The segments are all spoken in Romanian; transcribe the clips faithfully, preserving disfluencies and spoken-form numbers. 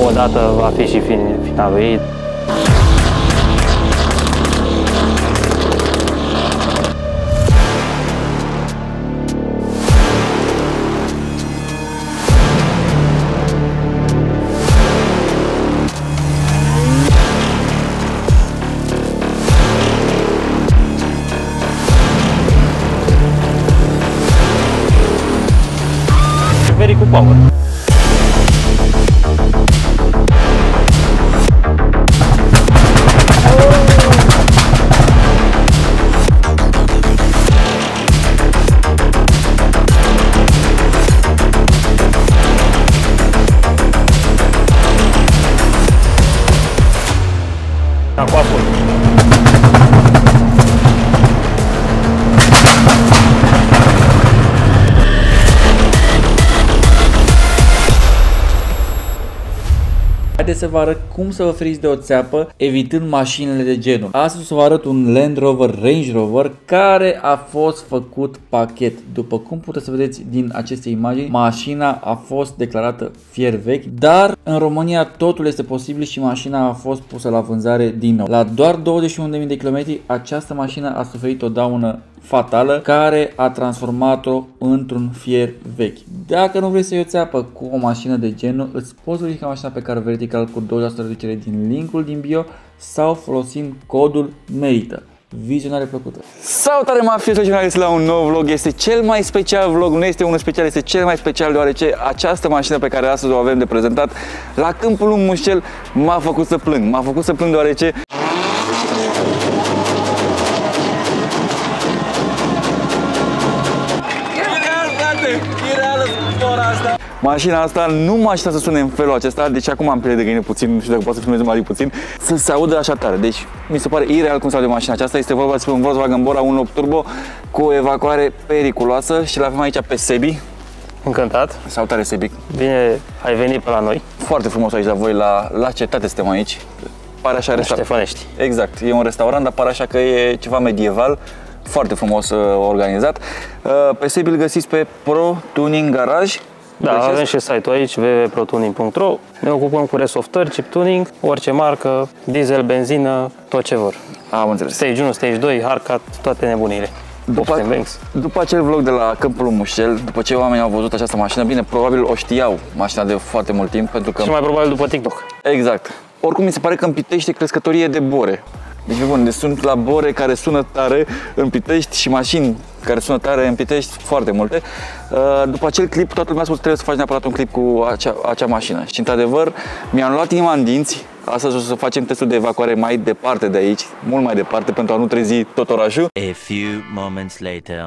Odată va fi și finalul ei. Very cu power. Acum Haideți să vă arăt cum să vă feriți de o țeapă evitând mașinile de genul. Astăzi o să vă arăt un Land Rover Range Rover care a fost făcut pachet. După cum puteți să vedeți din aceste imagini, mașina a fost declarată fier vechi, dar în România totul este posibil și mașina a fost pusă la vânzare din nou. La doar douăzeci și unu de mii de kilometri, această mașină a suferit o daună fatală care a transformat-o într-un fier vechi. Dacă nu vrei să iei o țeapă cu o mașină de genul, îți poți verifica mașina pe care vertical cu douăzeci la sută reducere din linkul din bio sau folosind codul MERITă. Vizionare plăcută! Salutare mafie, să găsiți la un nou vlog. Este cel mai special vlog, nu este unul special, este cel mai special deoarece această mașină pe care astăzi o avem de prezentat la Câmpul Lung Mușcel m-a făcut să plâng. M-a făcut să plâng deoarece mașina asta nu mă aștepta să sune în felul acesta, deci acum am piele de găină puțin, nu știu dacă poate să filmez mai puțin, să se audă așa tare. Deci mi se pare ireal cum se aude mașina aceasta. Este vorba despre un Volkswagen Bora unu punct opt Turbo cu o evacuare periculoasă și l-avem aici pe Sebi. Încântat. Salutare, Sebi. Bine ai venit pe la noi. Foarte frumos aici la voi, la, la cetate suntem aici. Pare așa restaurant. Ștefănești. Exact, e un restaurant, dar pare așa că e ceva medieval. Foarte frumos uh, organizat. Uh, pe Sebi îl găsiți pe Pro Tuning Garage. Da, Găsesc? Avem și site-ul aici, w w w punct pro tuning punct ro. Ne ocupăm cu resoftări, chip tuning, orice marcă, diesel, benzină, tot ce vor. Am înțeles. Stage unu, Stage doi, hardcat, toate nebunile. După, după acel vlog de la Câmpul Lung Mușcel, după ce oamenii au văzut această mașină, bine, probabil o știau mașina de foarte mult timp, pentru că... Și mai probabil după TikTok. Exact. Oricum mi se pare că în Pitești e crescătorie de bore. Deci, bun, deci sunt la bore care sună tare în Pitești și mașini care sună tare în Pitești, foarte multe. După acel clip, toată lumea a spus că trebuie să faci neapărat un clip cu acea, acea mașină. Și, într-adevăr, mi-am luat inima în dinți. Astăzi o să facem testul de evacuare mai departe de aici, mult mai departe, pentru a nu trezi tot orașul. A few moments later.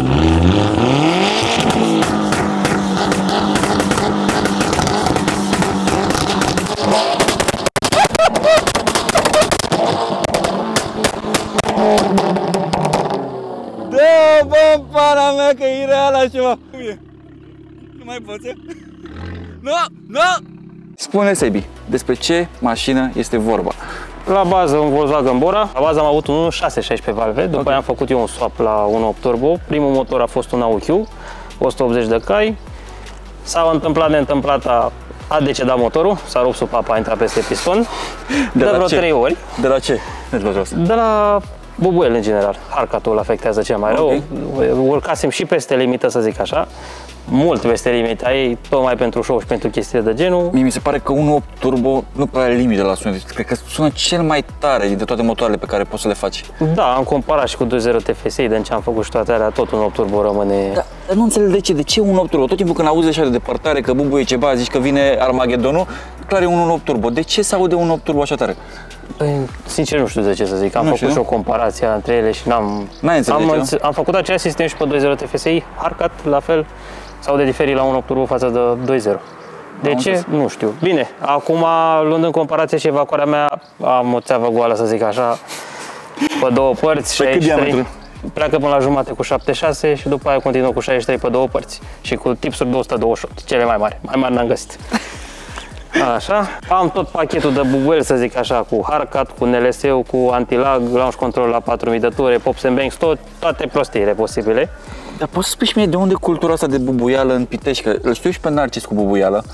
Da, bă, pana mea, că e real așa ceva. Cum e? Nu mai poți? Nu, nu! Spune, Sebi, despre ce mașină este vorba? La bază un Volkswagen Bora. La bază am avut un unu punct șase șaisprezece valve, după Okay. aia am făcut eu un swap la unu punct opt Turbo. Primul motor a fost un A U Q, o sută optzeci de cai. S-a întâmplat neîntâmplat, a, a decedat motorul, s-a rupt supapa, a intrat peste piston. De, de vreo trei ori. De la ce? De la bubuiel în general. Hardcat-ul îl afectează cel mai okay. rău. Urcasem și peste limită, să zic așa. Mult peste limita ei, tocmai pentru show și pentru chestii de genul. Mie mi se pare că unu punct opt Turbo nu prea are limite la sunet. Cred că sună cel mai tare dintre toate motoarele pe care poți să le faci. Da, am comparat și cu doi punct zero T F S I, de ce am făcut și toate alea, tot unu punct opt Turbo rămâne... Da, dar nu înțeleg de ce, de ce unu punct opt Turbo? Tot timpul când auzi așa de depărtare, că bubuie ceva, zici că vine Armagedonul, clar e unu punct opt Turbo. De ce se aude unu punct opt Turbo așa tare? Păi, sincer nu știu de ce să zic, am nu făcut știu. și o comparație între ele și n-am... N-ai înțeles am, de ce, am făcut același sistem și pe doi punct zero T F S I, hardcat, la fel, sau de diferit la unu punct opt Turbo față de doi punct zero. De am ce? înțeles. Nu știu. Bine, acum, luând în comparație și evacuarea mea, am o țeavă goală, să zic așa, pe două părți. Pe cât diametru? Pleacă până la jumate cu șaptezeci și șase și după aia continuă cu șaizeci și trei pe două părți. Și cu tipsuri de o sută douăzeci și opt, cele mai mari. Mai mari n-am găsit. Așa. Am tot pachetul de bubuel, să zic așa, cu hardcat, cu N L S-ul, cu anti-lag, launch control la patru mii de ture, pops and banks, tot, toate prostiile posibile. Dar poți să spui și mie de unde cultura asta de bubuială în Pitești? Că îl știu și pe Narcis cu bubuială.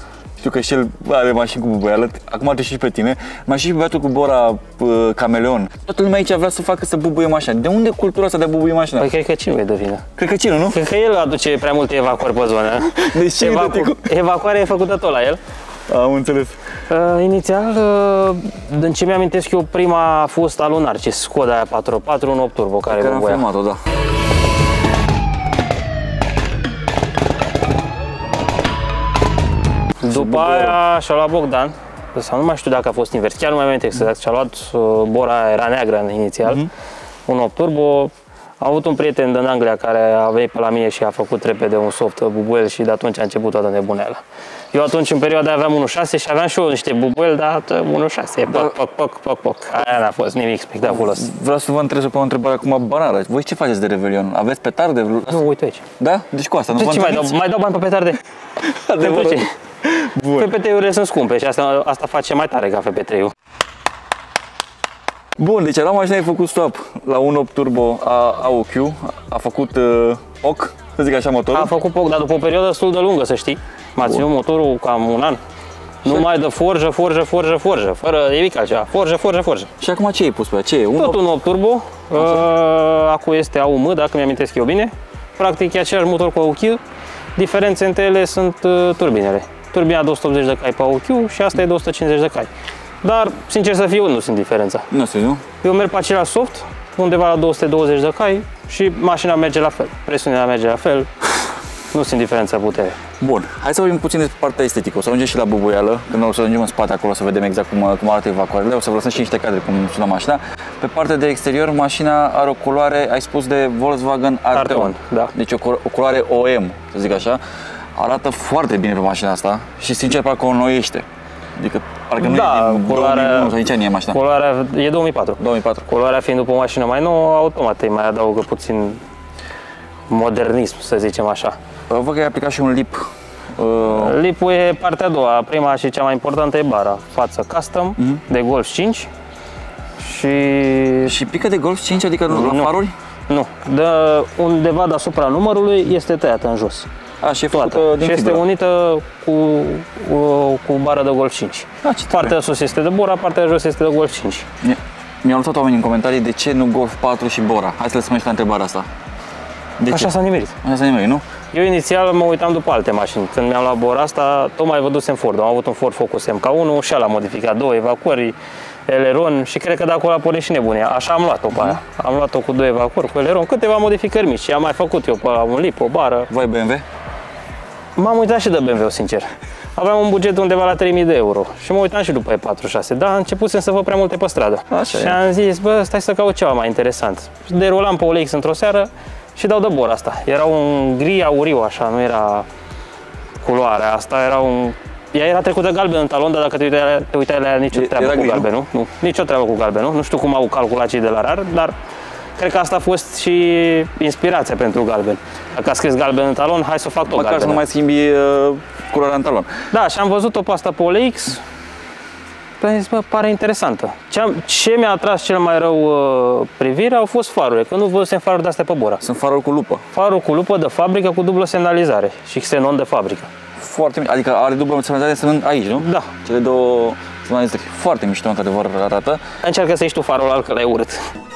Știu că și el are mașini cu bubuială, acum te și pe tine, mai și băiatul cu Bora uh, Cameleon. Toată lumea aici vrea să facă să bubuie mașina. De unde cultura asta de a bubuie mașina? Păi cred că cine e de vină? Cred că cine, nu? Cred că el aduce prea multe evacuări pe zonă. Deci ce Evacu- Evacuarea e făcută tot la el. Am înțeles. Uh, inițial, uh, din ce mi-amintesc eu, prima a fost a lui Narcis, Skoda aia patru patru, un opt turbo care, Care am bubuia. filmat-o, da. După aia și-a luat Bogdan, sau nu mai știu dacă a fost invers, chiar nu mai amintesc exact, și-a luat uh, Bora, era neagră inițial, mm-hmm. un opt turbo. Am avut un prieten din Anglia care a venit pe la mine și a făcut repede un soft bubuel și de atunci a început toată nebuneala. Eu atunci în perioada aveam unu șase și aveam și eu niște bubuel, dar unu șase, poc, poc, poc, poc, poc. Aia n-a fost nimic spectaculos. Vreau să vă întreb pe o întrebare acum banală. Voi ce faceți de Revelion? Aveți petarde? Nu, uite aici. Da? Deci cu asta, nu De vă ce mai dau, întâlniți? mai dau bani pe petarde? Pentru ce? Bun. F P T-urile sunt scumpe și asta, asta face mai tare ca F P trei-ul. Bun, deci la mașina ai făcut swap la un opt turbo a A O Q, a făcut uh, O C, să zic așa, motorul. Am făcut poc, dar după o perioadă destul de lungă, să știi. M-a ținut motorul cam un an. Numai de forjă, forjă, forjă, forjă, fără nimic altceva. Forjă, forjă, forjă. Și acum ce ai pus pe ea? Ce e? Un Tot opt? un opt turbo. Uh, acum este A U M, dacă mi-amintesc eu bine. Practic e același motor cu A U Q. Diferențe între ele sunt uh, turbinele. Turbina de o sută optzeci de cai pe A U Q și asta e de o sută cincizeci de cai. Dar, sincer să fiu, nu sunt diferența. Nu știu, nu? Eu merg pe același soft, undeva la două sute douăzeci de cai și mașina merge la fel. Presiunea merge la fel. Nu sunt diferența putere. Bun, hai să vorbim puțin despre partea estetică. O să ajungem și la bubuială, când o să ajungem în spate acolo să vedem exact cum, cum arată evacuările. O să vă lăsăm și niște cadre cum sună mașina. Pe partea de exterior, mașina are o culoare, ai spus, de Volkswagen Arteon. Arteon, da. Deci o, o culoare O M, să zic așa. Arată foarte bine pe mașina asta și sincer parcă o înnoiește. Adică parcă nu Da, e din culoarea- două mii unu, sau din ce an e mașina? Culoarea e două mii patru. două mii patru. Culoarea fiind după o mașină mai nouă, automat îi mai adaugă puțin modernism, să zicem așa. Văd că ai aplicat și un lip. Uh, Lipul e partea a doua, prima și cea mai importantă e bara. Față custom, Mhm. de Golf cinci și... și pică de Golf cinci, adică la Nu. faruri? Nu, de undeva deasupra numărului este tăiată în jos. A, și e Toată. făcută din Și este fibră. unită cu, cu, cu bară de Golf cinci. A, ce tare. Partea de sus este de Bora, partea de jos este de Golf cinci. Mi- Mi-au lăsat oamenii în comentarii de ce nu Golf patru și Bora. Hai să lăsăm și la întrebarea asta. De Așa ce? s-a nimerit. Așa s-a nimerit, nu? Eu inițial mă uitam după alte mașini. Când mi-am luat Bora asta, tocmai vădusem Ford. Am avut un Ford Focus M K unu și l-am modificat, două evacuări, eleron și cred că de acolo a pornit și nebunia. Așa am luat-o pe aia. Am luat-o cu două evacuări, cu eleron, câteva modificări mici și am mai făcut eu pe la un lip, o bară. Voi B M W? M-am uitat și de B M W, sincer. Aveam un buget undeva la trei mii de euro și mă uitam și după E patruzeci și șase, dar a începusem să văd prea multe pe stradă. Așa și e. am zis, bă, stai să caut ceva mai interesant. Derulam pe O L X într-o seară și dau de Bora asta. Era un gri auriu așa, nu era culoarea asta, era un... Ea era trecută galben în talon, dar dacă te uitai, te uitai la ea, nicio E- treabă era cu gri, nu? galbenul. Nu, nicio treabă cu galbenul. Nu știu cum au calculat cei de la RAR, dar cred că asta a fost și inspirația pentru galben. Dacă a scris galben în talon, hai să fac tot Măcar să galbenă. nu mai schimbi uh, culoarea în talon. Da, și am văzut-o pe asta pe O L X. Am zis, bă, pare interesantă. Ce, am, ce mi-a atras cel mai rău uh, privirea au fost farurile, că nu văzusem faruri de-astea pe Bora. Sunt faruri cu lupă. Farul cu lupă de fabrică cu dublă semnalizare și xenon de fabrică. Foarte mișto. Adică are dublă semnalizare sunt aici, nu? Da. Cele două semnalizări. Foarte mișto, într-adevăr, arată. Încearcă să ieși tu farul ăla, că l-ai urât.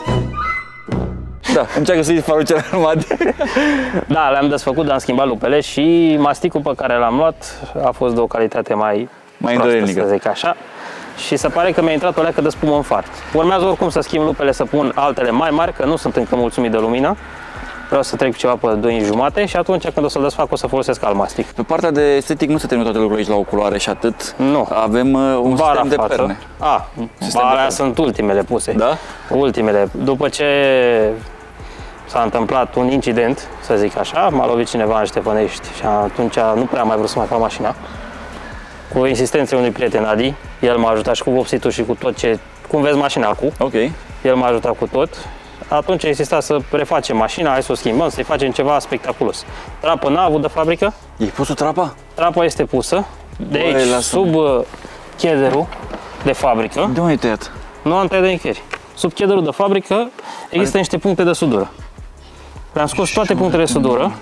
Da, încearcă să iei farul cel armat. Da, le-am desfăcut, am schimbat lupele și masticul pe care l-am luat a fost de o calitate mai, Mai proastă, îndoielnică. să zic așa. Și se pare că mi-a intrat o leacă de spumă în far. Urmează oricum să schimb lupele, să pun altele mai mari, că nu sunt încă mulțumit de lumină. Vreau să trec ceva pe doi jumate și atunci când o să-l desfac o să folosesc alt mastic. Pe partea de estetic nu se termină toate lucrurile aici la o culoare și atât. Nu. Avem uh, un Bara sistem de față. perne. A, Sistem de alea perne. sunt ultimele puse. Da? Ultimele. După ce s-a întâmplat un incident, să zic așa, m-a lovit cineva în Ștefănești și atunci nu prea am mai vrut să mai fac mașina. Cu insistența unui prieten, Adi, el m-a ajutat și cu vopsitul și cu tot ce... Cum vezi mașina acum, Ok. el m-a ajutat cu tot. Atunci a insistat să refacem mașina, hai să o schimbăm, să-i facem ceva spectaculos. Trapă n-a avut de fabrică, E pus o trapa? trapa este pusă de Băi, aici, lasă-mă. sub uh, chederul de fabrică. De unde ai tăiat? Nu am tăiat de nicăieri. Sub chederul de fabrică există niște puncte de sudură. Le-am scos toate punctele de sudură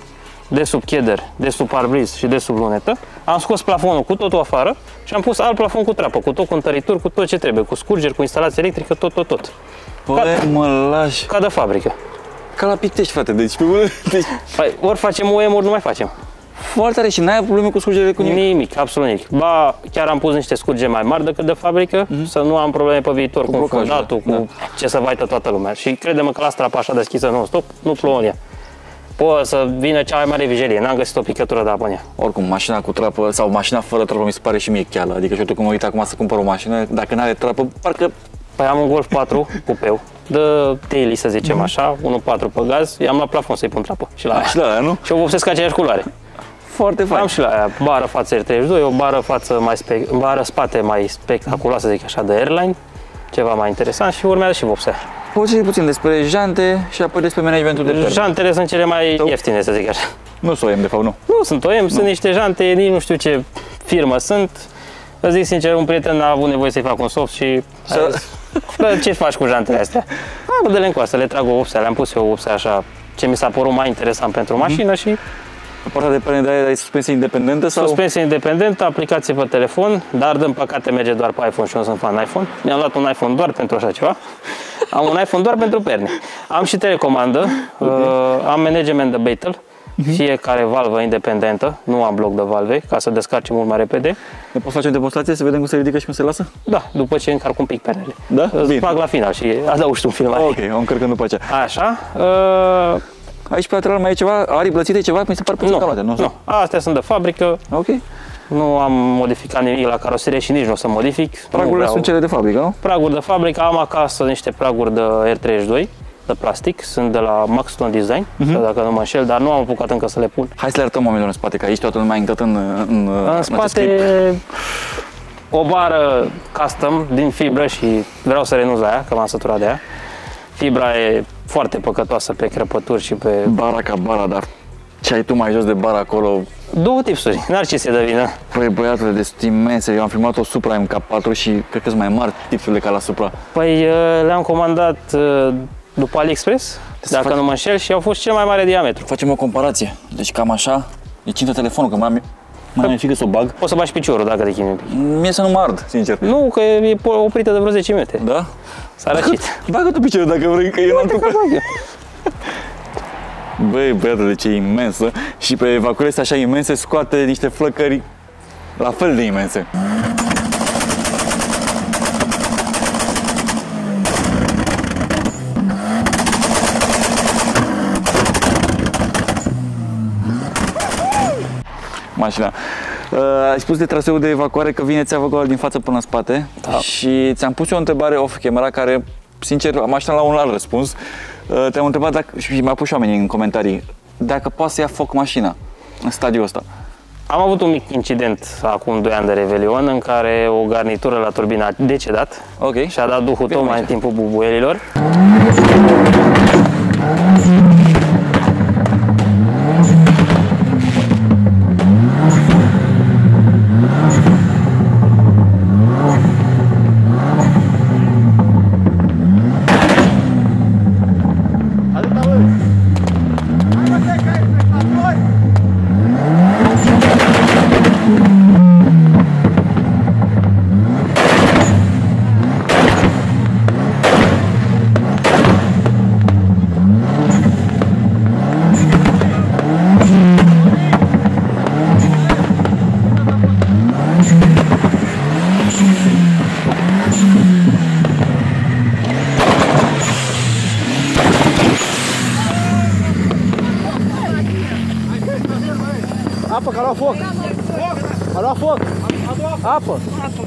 de sub cheder, de sub parbriz și de sub lunetă. Am scos plafonul cu totul afară și am pus alt plafon cu trapă, cu tot cu întărituri, cu tot ce trebuie, cu scurgeri, cu instalație electrică, tot, tot, tot. Băi, mă lași. Ca de fabrică. Ca la Pitești, frate, deci pe deci... Păi, ori facem O E M, ori nu mai facem. Foarte tare și n-ai probleme cu scurgerile cu nimic? Nimic, absolut nimic. Ba, chiar am pus niște scurgeri mai mari decât de fabrică, mm-hmm. să nu am probleme pe viitor cu, cu fundatul, cu da. ce să vaită toată lumea. Și crede-mă că la strapa așa deschisă non-stop, nu plouă în ea. Poate să vină cea mai mare vijelie, n-am găsit o picătură de apă în ea. Oricum, mașina cu trapă sau mașina fără trapă mi se pare și mie cheală. Adică și eu, când mă uit acum să cumpăr o mașină, dacă n-are trapă, parcă... Păi am un Golf patru cupeu, de daily să zicem mm-hmm. așa, unu virgulă patru pe gaz, i-am la plafon să-i pun trapă și la aia. Și la aia, nu? Și o vopsesc aceeași culoare. Foarte fain. Am și la aia, bară față R treizeci și doi, o bară, față mai spec, bară spate mai spectaculoasă, să zic așa, de Airline, ceva mai interesant și urmează și vopsea. Poți puțin despre jante și apoi despre managementul de termen. Jantele sunt cele mai ieftine, să zic așa. Nu sunt O E M, de fapt, nu. Nu sunt O E M, sunt niște jante, nici nu știu ce firmă sunt. Să zic sincer, un prieten a avut nevoie să-i fac un soft și să... zis, bă, ce faci cu jantele astea? Am dă-le în coasă, le trag o vopsea, le-am pus eu o vopsea așa, ce mi s-a părut mai interesant pentru mașină mm. și... Partea de perne de aia, ai suspensie independentă sau? Suspensie independentă, aplicație pe telefon, dar din păcate merge doar pe iPhone și eu sunt fan iPhone. Mi-am luat un iPhone doar pentru așa ceva. Am un iPhone doar pentru perne. Am și telecomandă, okay. uh, am management de Beetle, uh-huh. fiecare valvă independentă, nu am bloc de valve, ca să descarce mult mai repede. Ne poți face o demonstrație să vedem cum se ridică și cum se lasă? Da, după ce încarc un pic pernele. Da? Îți fac la final și adaug și un filmare. Ok, o încărcăm după aceea. Așa. Uh, Aici pe lateral mai e ceva, aripi blățite, ceva, mi se pare puțin calate, nu? Nu, astea sunt de fabrică. Ok. Nu am modificat nimic la caroserie și nici nu o să modific. Pragurile sunt cele de fabrică, nu? Praguri de fabrică, am acasă niște praguri de R treizeci și doi, de plastic, sunt de la Maxton Design, uh-huh. sau dacă nu mă înșel, dar nu am apucat încă să le pun. Hai să le arătăm oamenilor în spate, că aici toată lumea a intrat în, în, în spate o bară custom din fibră și vreau să renunț la ea, că m-am săturat de ea. Fibra e foarte păcătoasă pe crăpături și pe... Bara ca bara, dar ce ai tu mai jos de bara acolo? Două tipsuri, n-ar ce se dă vină. Păi băiatule, de imense, eu am filmat o Supra M K patru și cred că sunt mai mari tipsurile ca la Supra. Păi le-am comandat după AliExpress, dacă face... nu mă înșel, și au fost cel mai mare diametru. Facem o comparație, deci cam așa, e țintă telefonul, că mai mai am frică să o bag. Poți să bagi piciorul dacă te chinui un pic. Mie să nu mă ard, sincer. Nu, că e oprită de vreo zece minute. Da? S-a răcit. Bagă tu piciorul dacă vrei, că eu n-am tu. Băi, băiatule, ce imensă. Și pe evacuările așa imense scoate niște flăcări la fel de imense. Mașina. Uh, ai spus de traseul de evacuare că vine țeavă goală din față până în spate, da. Și ți-am pus eu o întrebare off-camera care, sincer, mașina la un alt răspuns. Uh, te-am întrebat dacă, și mi-a pus și oamenii în comentarii, dacă poate să ia foc mașina în stadiul ăsta. Am avut un mic incident acum doi ani de Revelion în care o garnitură la turbină a decedat, okay. și a dat duhul tocmai în timpul bubuielilor. Apă, că a luat foc! A luat foc! Apă!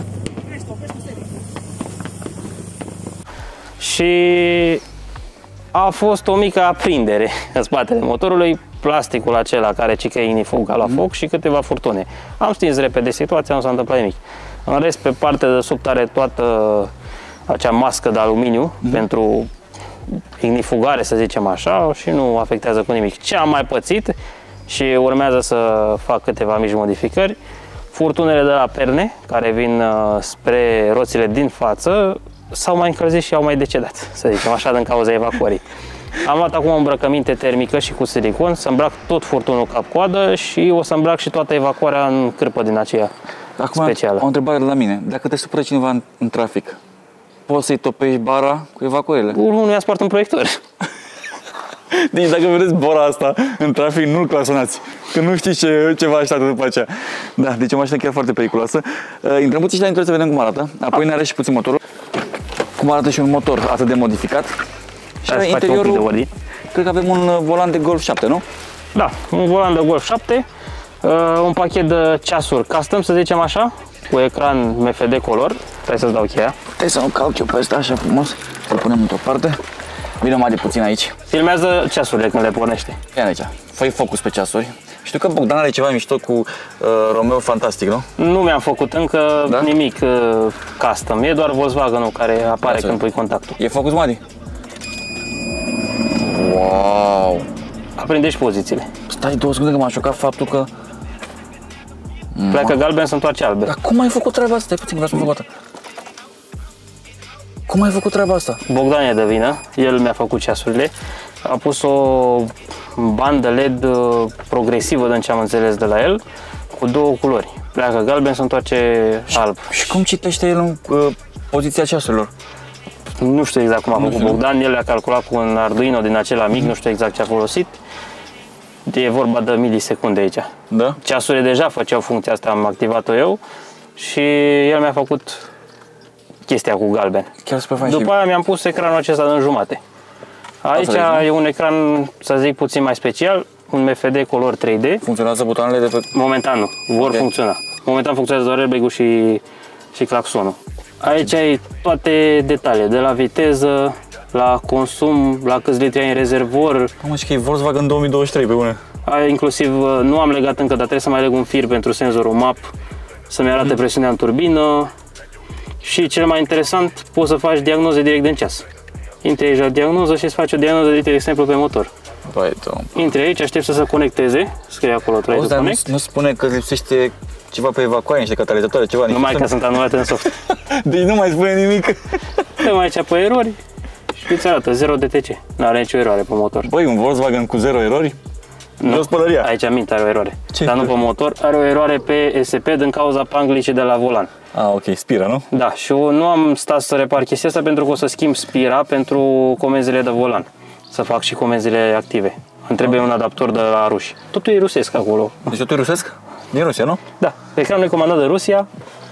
Și a fost o mică aprindere în spatele motorului, plasticul acela care cică ignifug a luat foc și câteva furtune. Am stins repede situația, nu s-a întâmplat nimic. În rest, pe partea de sub are toată acea mască de aluminiu mm-hmm. pentru ignifugare, să zicem așa, și nu afectează cu nimic. Ce am mai pățit și urmează să fac câteva mici modificări, furtunele de la perne, care vin spre roțile din față, s-au mai încălzit și au mai decedat, să zicem așa, din cauza evacuării. Am luat acum o îmbrăcăminte termică și cu silicon, să îmbrac tot furtunul cap-coadă și o să îmbrac și toată evacuarea în cârpă din aceea Acum, specială. o întrebare la mine. Dacă te supără cineva în, în trafic, poți să-i topești bara cu evacuările? Nu mi-a spart un proiector. Deci dacă vedeți bora asta în trafic, nu-l clasonați, că nu știți ce, ce vă așteaptă după aceea. Da, deci o mașină chiar foarte periculoasă. Uh, intrăm puțin și la interior să vedem cum arată. Apoi ne are și puțin motorul. Cum arată și un motor atât de modificat. Și la interiorul, cred că avem un volan de Golf șapte, nu? Da, un volan de Golf șapte, uh, un pachet de ceasuri custom, să zicem așa, cu ecran M F D color. Trebuie să-ți dau cheia. Hai să nu calc eu pe ăsta așa frumos, să-l punem într-o parte. Vine mai de puțin aici. Filmează ceasurile când le pornește. Ia aici, fă focus pe ceasuri. Știu că Bogdan are ceva mișto cu uh, Romeo Fantastic, nu? Nu mi-am făcut încă da? nimic uh, custom, e doar Volkswagen-ul care apare Asta când pui contactul. E focus, Madi? Wow! Aprinde și pozițiile. Stai două secunde că m-a șocat faptul că... Pleacă galben, se întoarce albe. Dar cum ai făcut treaba asta? Stai puțin, vreau să mă fac. Cum ai făcut treaba asta? Bogdan e de vină, el mi-a făcut ceasurile. A pus o bandă L E D progresivă, din ce am înțeles de la el, cu două culori. Pleacă galben, se întoarce alb. Și cum citește el în uh, poziția ceasurilor? Nu știu exact cum a făcut știu. Bogdan, el le-a calculat cu un Arduino din acela mic, nu știu exact ce a folosit. E vorba de milisecunde aici. Da? Ceasurile deja făceau funcția asta, am activat-o eu și el mi-a făcut chestia cu galben. Chiar super fain. După aia mi-am pus ecranul acesta în jumate. Aici e un ecran, să zic, puțin mai special, un M F D color trei D. Funcționează butoanele de pe... Momentan nu, vor Okay. funcționa. Momentan funcționează doar airbag-ul și, și claxonul. Aici ai toate detaliile, de la viteză, la consum, la câți litri ai în rezervor. Mă, și că e Volkswagen două mii douăzeci și trei, pe bune. Ai inclusiv, nu am legat încă, dar trebuie să mai leg un fir pentru senzorul M A P, să-mi arate mm. presiunea în turbină. Și cel mai interesant, poți să faci diagnoze direct din ceas. Intri aici la diagnoză și îți faci o diagnoză de exemplu pe motor. Vai, Intri aici, aștept să se conecteze, scrie acolo try to connect. Nu, nu spune că lipsește ceva pe evacuare, niște catalizatoare, ceva. Numai că sunt anulate în soft. Deci nu mai spune nimic. Dăm aici pe erori și îți arată zero D T C. Nu are nicio eroare pe motor. Băi, un Volkswagen cu zero erori? Nu, spălăria. Aici mint are o eroare. Ce dar nu pe motor, are o eroare pe S P din cauza panglicii de la volan. Ah, ok, spira, nu? Da, și eu nu am stat să repar chestia asta pentru că o să schimb spira pentru comenzile de volan. Să fac și comenzile active. Îmi trebuie un adaptor de la ruși. Totul e rusesc acolo. Deci totul e rusesc? Din Rusia, nu? Da, ecranul e comandat de Rusia.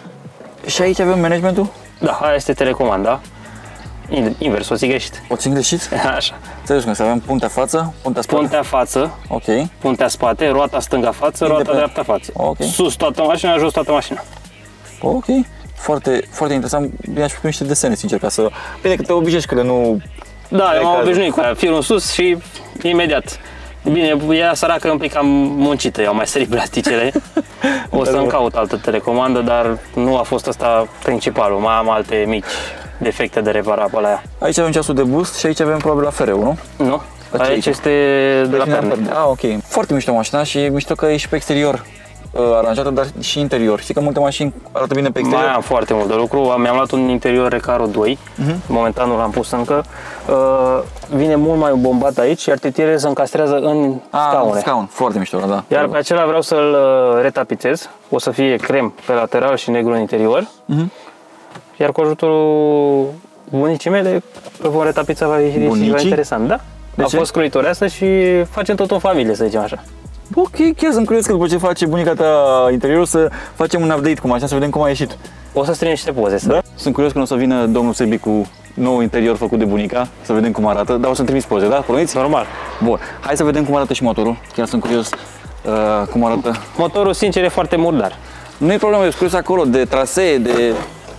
Și aici avem managementul? Da, aia este telecomanda. Invers, o ți greșit. O țin greșit? Așa. Înțelegi să avem puntea față, puntea spate. Puntea față, Ok. puntea spate, roata stânga față, roata dreapta față. Okay. Sus toată mașina, jos toată mașina. Ok. Foarte, foarte interesant. Bine, aș fi niște desene, sincer, ca să... Bine că te obișnuiești, că de nu... Da, eu m-am obișnuit cu aia, firul în sus și imediat. Bine, ea săracă un pic cam muncită, eu am mai sărit plasticele. O să-mi caut altă telecomandă, dar nu a fost asta principalul, mai am alte mici defecte de reparat pe la ea. Aici avem ceasul de boost și aici avem probabil la fereu, nu? Nu, aici, aici este de la perne. Ah, ok. Foarte mișto mașina și mișto că e și pe exterior uh, aranjată, dar și interior. Știi că multe mașini arată bine pe exterior? Mai am foarte mult de lucru. Mi-am luat un interior Recaro doi, uh-huh. Momentan nu l-am pus încă. Uh, vine mult mai bombat aici, iar titierele se încastrează în ah, scaune. scaun, foarte mișto, da. Iar pe acela vreau să-l retapizez. O să fie crem pe lateral și negru în interior. Uh-huh. Iar cu ajutorul bunicii mele îl vom retapița, va fi interesant, da? De A ce? fost croitoreasă și facem tot în familie, să zicem așa. Ok, chiar sunt curios că după ce face bunica ta interiorul să facem un update cu mașina, să vedem cum a ieșit. O să strâng niște poze. Să... Da? Sunt curios când o să vină domnul Sebi cu nou interior făcut de bunica, să vedem cum arată, dar o să-mi trimis poze, da? Promiți? Normal. Bun, hai să vedem cum arată și motorul, chiar sunt curios uh, cum arată. Motorul, sincer, e foarte murdar. Nu e problemă, eu sunt curios acolo de trasee, de...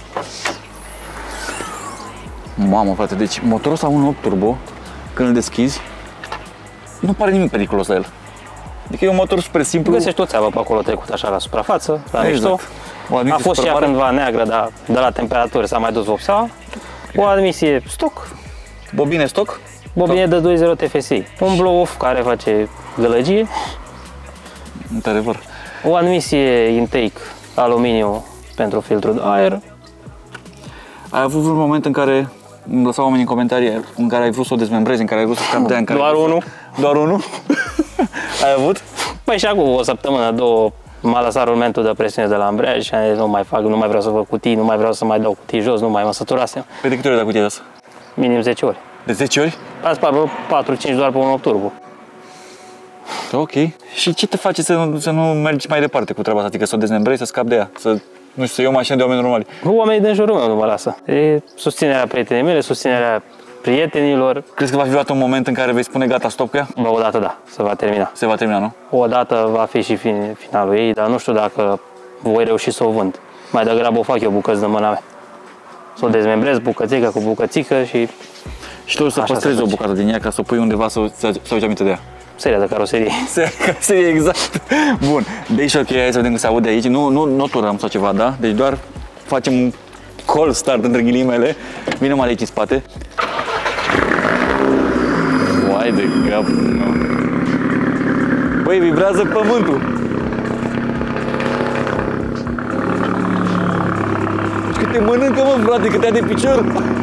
Mamă, frate, deci motorul ăsta unu punct opt turbo, când îl deschizi, nu pare nimic periculos la el. Adică e un motor super simplu. Găsești o țeavă pe acolo trecut așa la suprafață, la mișto. Exact. A fost și ea cândva neagră, dar de la temperatură s-a mai dus vopsea. O admisie stock. Bobine stock? Bobine de doi zero T F S I. Un blow-off care face gălăgie. Într-adevăr. O admisie intake aluminiu pentru filtrul de aer. Ai avut un moment în care Îmi lăsau oamenii în comentarii în care ai vrut să o dezmembrezi, în care ai vrut să scapi de ea, în care... Doar unul. Doar unul? Ai avut? Păi și acum o săptămână, două, m-a lăsat rulmentul de presiune de la ambreiaj și am zis, nu mai fac, nu mai vreau să fac cutii, nu mai vreau să mai dau cutii jos, nu mai mă săturasem. Păi de câte ori ai dat cutia asta? Minim zece ori. De zece ori? Am spart patru cinci doar pe un opt turbo. Ok. Și ce te face să nu, să nu mergi mai departe cu treaba asta? Adică să o dezmembrezi, să scapi de ea, să, nu știu, să iei o mașină de oameni normali? Oamenii din jurul meu nu mă lasă. E susținerea prietenii mele, susținerea prietenilor. Crezi că va fi luat un moment în care vei spune gata, stop cu ea? Bă, odată da, se va termina. Se va termina, nu? Odată va fi și fin, finalul ei, dar nu știu dacă voi reuși să o vând. Mai degrabă o fac eu bucăți de mâna mea. Să o dezmembrez bucățică cu bucățică și... Și tu să păstrezi o bucată din ea ca să o pui undeva să, să, să auzi aminte de ea. Seria de caroserie. Caroserie, exact. Bun, deci ok, hai să vedem că se aude aici. Nu, nu, nu turăm sau ceva, da? Deci doar facem un cold start între ghilimele. Vine mai aici în spate. Uai de cap. Băi, vibrează pământul. Și cât te mănâncă, mă, frate, cât te ia de picior.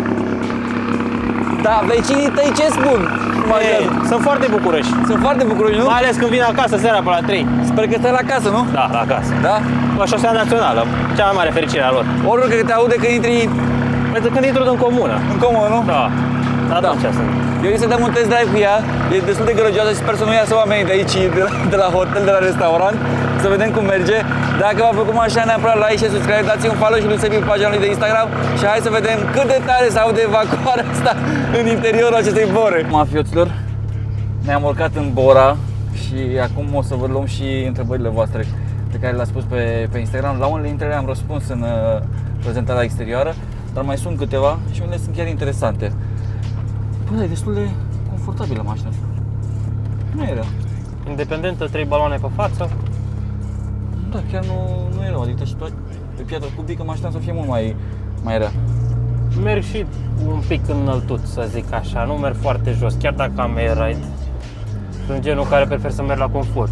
Da, vecinii tăi ce spun? Ei, sunt foarte bucuroși. Sunt foarte bucuroși, nu? Mai ales când vin acasă seara pe la trei. Sper că stai la casă, nu? Da, la casă. Da? La șosea națională, cea mai mare fericire a lor. Oriunde că te aude când intri Pentru când intru în comună. în comună, nu? Da. Atunci sunt. Eu zic să dăm un test drive cu ea, e destul de gălăgioasă și sper să nu iasă oamenii de aici, de la, de la hotel, de la restaurant, să vedem cum merge. Dacă v-a plăcut mașina, neapărat like și subscribe, dați un follow și lui Sebi pe pagina lui de Instagram și hai să vedem cât de tare se aude evacuarea asta în interiorul acestei bore. Mafioților, ne-am urcat în Bora și acum o să vă luăm și întrebările voastre pe care le-ați pus pe, pe Instagram. La unele dintre ele am răspuns în uh, prezentarea exterioară, dar mai sunt câteva și unele sunt chiar interesante. Bă, e destul de confortabilă mașina asta. Nu e rea. Independentă, trei baloane pe față. Da, chiar nu, nu e rău, adică și pe piatră cubică mașina să fie mult mai, mai rea. Merg și un pic înăltut, să zic așa, nu merg foarte jos, chiar dacă am air ride. Sunt genul care prefer să merg la confort.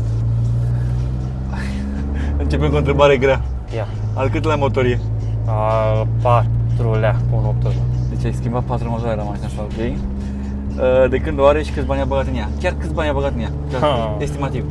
Începem cu o întrebare grea. Ia. Al câtelea motor e? Al patrulea, cu un opt turbo. Deci ai schimbat patru motoare la mașina asta, ok? De când o are și câți bani a băgat în ea? Chiar câți bani a băgat în ea? Ha. Estimativ.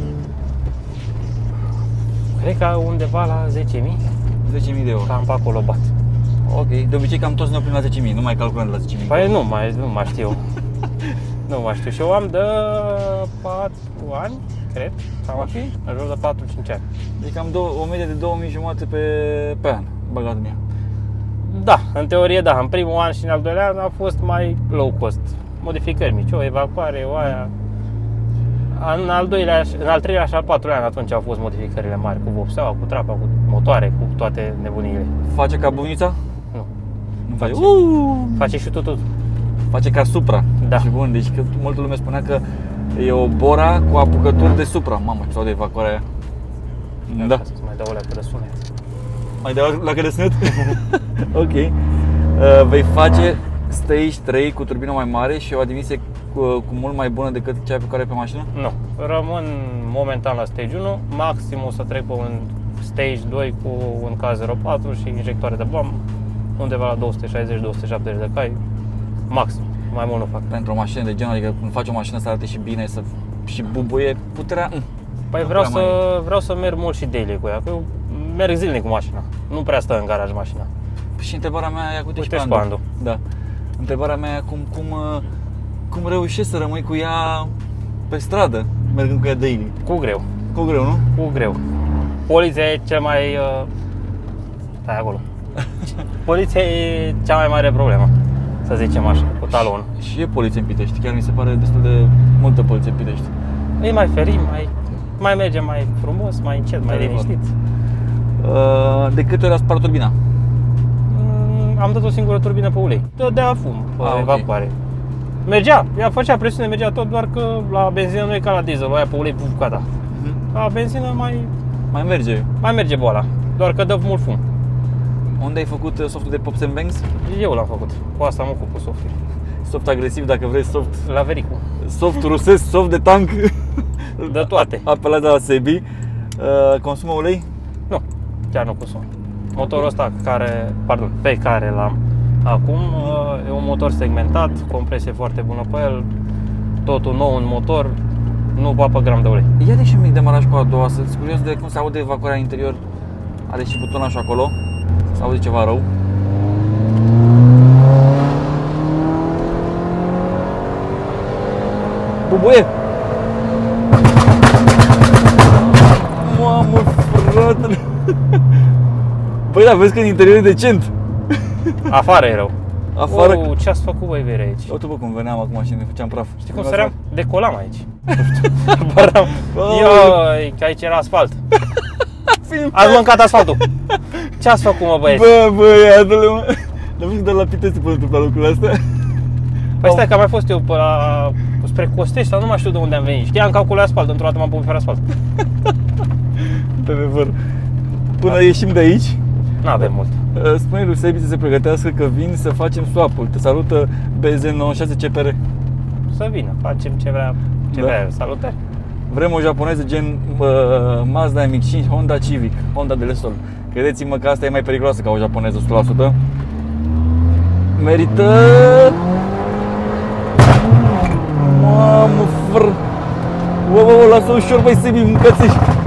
Cred că undeva la zece mii, zece mii de euro. cam pe acolo bat. Ok, de obicei cam toți ne oprim la zece mii, nu mai calculăm de la zece mii. Păi nu mai, nu mai știu. Nu mai știu. Și eu am de patru ani, cred, sau Ok. okay. În jur de patru cinci ani. Deci cam două, o medie de două mii jumate pe, pe an băgat în ea. Da, în teorie da. În primul an și în al doilea an a fost mai low cost. Modificări mici, o evacuare, o aia. În al doilea, în al treilea și al patrulea an atunci au fost modificările mari, cu vopseaua, cu trapa, cu motoare, cu toate nebuniile. Face ca bunița? Nu. Nu face. Face. Uh! Face și tot, tot. Face ca Supra. Da. Și bun, deci că multă lume spunea că e o Bora cu apucături de Supra. Mamă, ce sau de evacuarea aia. Da. Să mai dau o leacă de sunet. Mai dau la care sunt? Ok. Uh, vei face Stage trei cu turbină mai mare și o admisie cu, cu mult mai bună decât cea pe care ai pe mașină? Nu. Rămân momentan la Stage unu, maxim o să trec pe un Stage doi cu un K zero patru și injectoare de bam, undeva la două sute șaizeci două sute șaptezeci de cai, maxim. Mai mult nu fac. Pentru o mașină de genul, adică când faci o mașină să arate și bine, să și bubuie, puterea... Mm. Păi Nu vreau prea să, mai- vreau să merg mult și daily cu ea, că eu merg zilnic cu mașina. Nu prea stă în garaj mașina. Și întrebarea mea e, uite, Uite și și pe pe Andu. Andu. Da. Întrebarea mea e cum, cum, uh, cum reușești să rămâi cu ea pe stradă, mergând cu ea daily? Cu greu, Cu greu, nu? cu greu. Poliția e cel mai... Uh... Stai acolo. Poliția e cea mai mare problemă, să zicem așa, cu talon. Și e poliție în Pitești, chiar mi se pare destul de multă poliție în Pitești. E mai ferim, mai, mai merge mai frumos, mai încet, mai Într-adevăr. liniștit. Uh, de câte ori a spart turbina? Mm, Am dat o singură turbină pe ulei. Dădea fum pe Ah, ok. evacuare. Mergea, ea făcea presiune, mergea tot, doar că la benzină nu e ca la diesel, aia pe ulei, puf, gata. La benzină mai, Mai merge. mai merge boala, doar că dă mult fum. Unde ai făcut uh, softul de Pops and Bangs? Eu l-am făcut, cu asta mă ocup cu softul. Soft agresiv, dacă vrei, soft, La Vericu, soft rusesc, soft de tank. de toate. Apelat de la Sebi. Uh, consumă ulei? Nu, chiar nu consum. Motorul ăsta care, pardon, pe care l-am, Acum e un motor segmentat, compresie foarte bună pe el, totul nou în motor, nu papă gram de ulei. Ia de și un mic demaraj cu a doua, sunt curios de cum se aude evacuarea în interior. Are și butonașul acolo, se aude ceva rău. Bubuie! Mamă, frate! Băi, dar vezi că în interior e decent. Afară e rău. Afară? Oh, ce-ați făcut voi veri aici? Uite bă cum veneam acum și ne făceam praf. Știi cum săream? Decolam aici. Baram. Ia, că aici era asfalt. Ați mâncat asfaltul. Ce ați făcut, mă, băieți? Bă, băiatule, mă. Dar vezi că doar la Pitești se poate întâmpla lucrurile astea. Păi stai că am mai fost eu pe la, spre Costești sau nu mai știu de unde am venit. Știam că acolo e asfalt, într-o dată m-am pus fără asfalt. Pe adevăr. Până ieșim de aici, n-avem mult. spune lui Sebi să se pregătească că vin să facem swap-ul. Te salută B Z nouăzeci și șase C P R. Să vină, facem ce vrea, ce Da. vrea. Salutări. Vrem o japoneză gen uh, Mazda M X cinci, Honda Civic, Honda de Sol. Credeți-mă că asta e mai periculoasă ca o japoneză, o sută la sută. Merită... Mamă, fr... Wow, wow, lasă ușor, băi, Sebi, mâncați-i!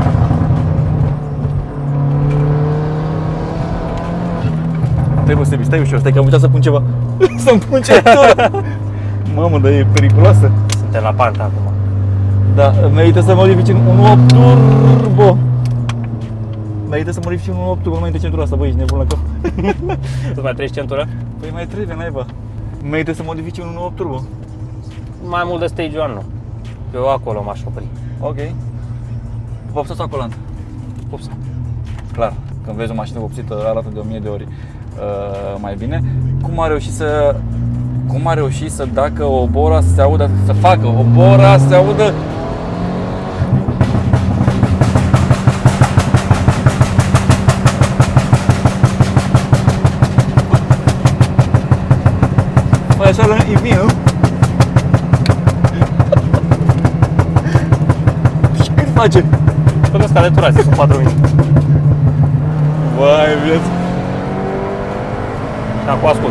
Stai, bă, Sebi, stai ușor, stai că am uitat să pun ceva. Să-mi pun centură! Mamă, dar e periculoasă. Suntem la panta acum. Da, merită să modifici un unu opt turbo. Merită să modifici un unu opt turbo, nu mai intre centura asta, băi, ești nebun la cap. Îți mai treci centură? Păi mai trebuie, naiba. Merită să modifici un unu opt turbo. Mai mult de stage unu nu. Eu acolo m-aș opri. Ok. Vopsă sau colant? Upsa. Clar, când vezi o mașină vopsită arată de o mie de ori uh, mai bine. Cum a reușit să... Cum a reușit să dacă o Bora să se audă, să facă o Bora să se audă? Păi așa la E V, nu? Și cât face? Până scadeturați, sunt patru mii. Vai, viață! Și acum ascult.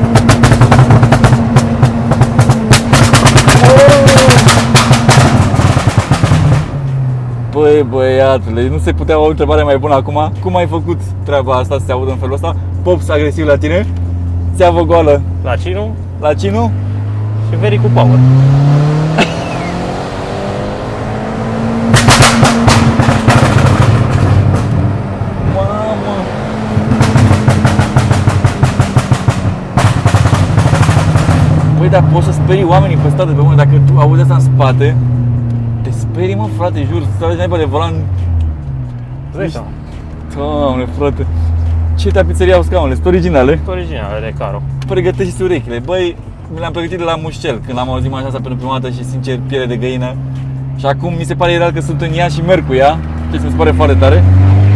Băi, băiatule, nu se putea o întrebare mai bună acum. Cum ai făcut treaba asta să se audă în felul ăsta? Pops agresiv la tine, țeavă goală La Cinu la Cinu. și Veri cu power. Mamă! Băi, dar poți să sperii oamenii pe stradă, pe mână, dacă tu auzi asta în spate, te sperii, mă, frate, jur, stai de de volan. Vezi, da. Doamne, frate, ce tapiserie au scaunele, sunt originale. Original, Recaro. Pregătește-ți urechile. Băi, mi le-am pregătit de la mușcel când am auzit mașina asta pentru prima dată și sincer piele de găină. Și acum mi se pare real că sunt în ea și merg cu ea, ce mi se pare foarte tare.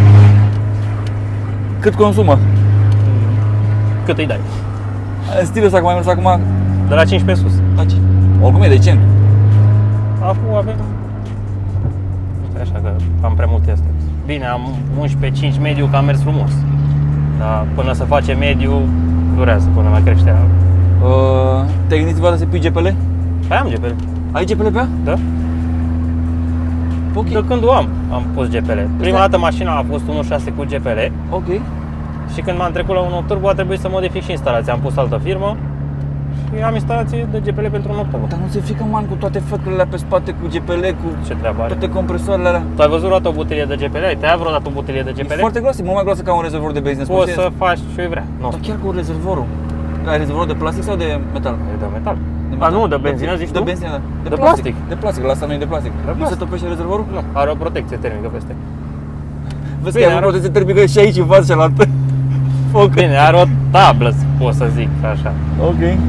Cât consumă? Cât îi dai? În stilul ăsta, cum ai mers acum, De la cincisprezece sus. la ce? Oricum e decent. Acum avem... Stai așa că am prea multe astea. Bine, am unsprezece cinci mediu, că am mers frumos. Dar până să face mediu, durează până la creșterea. Uh, te-ai gândit vreodată să pui G P L? Păi am G P L. Ai G P L pe ea? Da? Ok. De când o am, am pus G P L. Prima dată mașina a fost unu punct șase cu G P L Ok. și când m-am trecut la unu turbo a trebuit să modific și instalația. Am pus altă firmă și am instalație de G P L pentru unu turbo. Dar nu se frică, man, cu toate făcurile pe spate, cu G P L, cu Ce treabă are? toate compresoarele alea? Tu ai văzut vreodată o butelie de G P L? Ai tăiat vreodată o butelie de G P E L? foarte groasă, e mult mai groasă ca un rezervor de benzină. Poți să faci ce vrea. Nu, Dar chiar cu rezervorul. Ai rezervorul de plastic sau de metal? e de metal. De A, nu, de benzină, zici De tu? benzină, da. De plastic. De plastic, la asta nu e de plastic. Nu se plastic. topește rezervorul? Nu, are o protecție termică peste. Vezi Bine, că ai are- o protecție termică și aici, în fața cealaltă. Foc. Bine, are o tablă, pot să zic așa. Ok. Uh,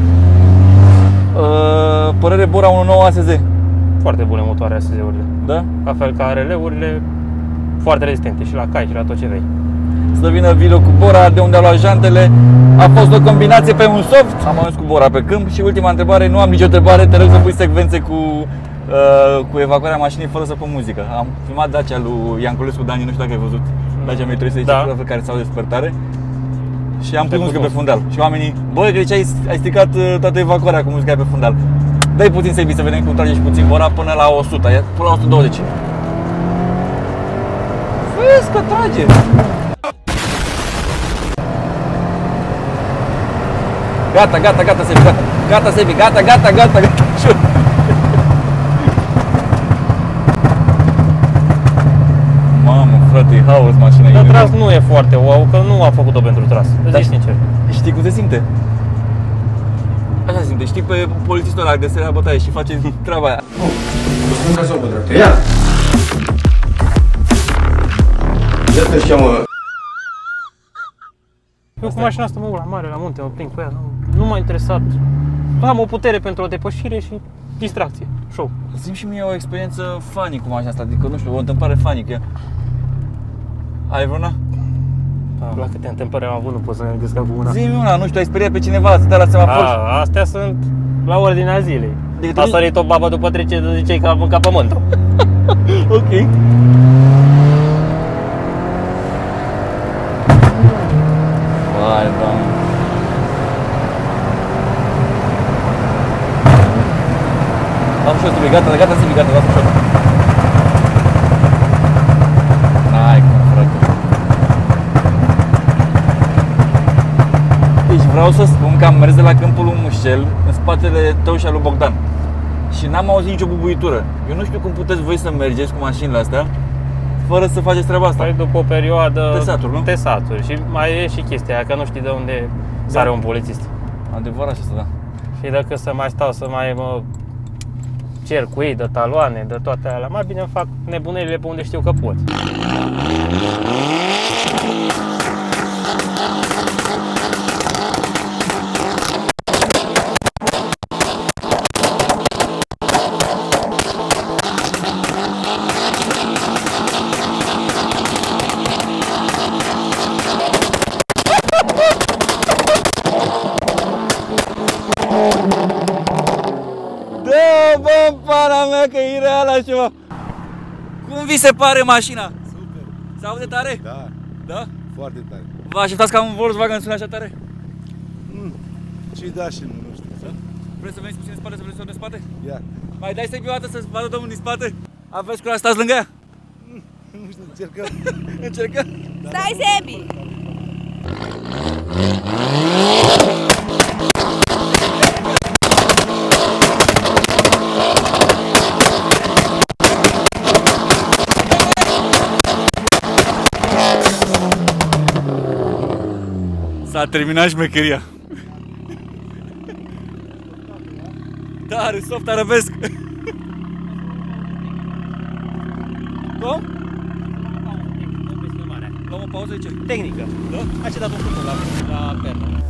părere Bora unu punct nouă A S Z. Foarte bune motoare A S Z-urile. Da? La fel ca R L-urile, foarte rezistente și la cai și la tot ce vrei. Să vină Vilo cu Bora, de unde a luat jantele. A fost o combinație pe un soft. Am ajuns cu Bora pe câmp și ultima întrebare, nu am nicio întrebare, te rog să pui secvențe cu, uh, cu evacuarea mașinii fără să pun muzică. Am filmat Dacia lui Ianculescu Dani, nu știu dacă ai văzut. Dacia Metro Da. care s-au despertare. Și am pus muzică pe fundal. Și oamenii, băi, că ai, ai stricat toată evacuarea cu muzica pe fundal. Dai puțin Sebi să vedem cum trage și puțin ora până la o sută, până la o sută douăzeci. Vezi că trage! Gata, gata, gata, Sebi, gata. Gata, Sebi, gata, gata, gata, gata. Mamă, frate, e haos mașina. Dar tras nu e foarte wow, că nu a făcut-o pentru tras. Îți zic sincer. Știi cum se simte? Așa se simte, știi pe polițistul ăla de seria bătaie și face treaba aia. Vă spun ca să o pe dreapta. Ia! De asta și mă... Eu cu mașina asta mă urc la mare, la munte, mă plimb cu ea. Nu, nu m-a interesat. Am o putere pentru o depășire și distracție, show. Zi-mi și mie o experiență funny cu mașina asta, adică nu știu, o întâmplare funny că... Ai vreuna? La câte întâmplări am avut, nu pot să ne gândesc cu una. Zi-mi una, nu știu, ai speriat pe cineva, să stai la semafor. A, astea sunt la ordinea zilei. Deci, a sărit o babă după trecere, de ziceai că a mâncat pământul. Ok. Vai, Doamne. Am și eu, gata, gata, Sebi, gata, lasă și eu. N-ai cum, frate. Deci vreau să spun că am mers de la Câmpul lui Mușel în spatele tău și al lui Bogdan. Și n-am auzit nicio bubuitură. Eu nu știu cum puteți voi să mergeți cu mașinile astea fără să faceți treaba asta. Păi după o perioadă te saturi, nu? Te saturi. Și mai e și chestia aia, că nu știi de unde sare un polițist. Adevărat și asta, da. Și dacă să mai stau să mai mă cer cu ei de taloane, de toate alea, mai bine fac nebunelile pe unde știu că pot. Da, bă, para mea că e real așa ceva. Cum vi se pare mașina? Super. Se aude tare? Da, Da? foarte tare. Vă așteptați ca un Volkswagen să sune așa tare? Mm. Și da și nu, nu știu. Da? Vreți să veniți puțin în spate, să vedeți în spate? Ia. Mai dai să-i o dată să vadă domnul din spate? Aveți curaj, stați lângă ea? Nu știu, încercăm. Încercăm? Stai, Sebi! S-a terminat șmecheria. Da, are soft arabesc. Cum? Luăm o pauză de ce? Tehnică. Da? Hai ce dat un câmpul la, la pernă.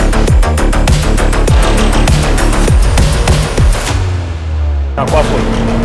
Acum acolo.